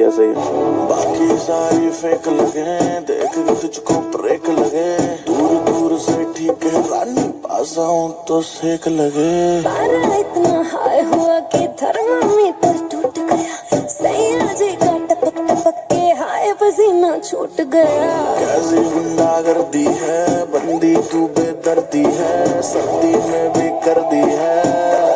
ऐसे ही। बाकी सारी फेक लगे, देख के तुझको ब्रेक लगे, दूर दूर से ठीक है रानी, पास आऊं तो सेक लगे। पारा इतना हाई हुआ कि थर्मामीटर टूट गया, सैया जी का टपक टपक के हाय पसीना छूट गया। कैसी गुंडागर्दी है, बंदी तू बेदर्दी है, सर्दी में भी कर दी है।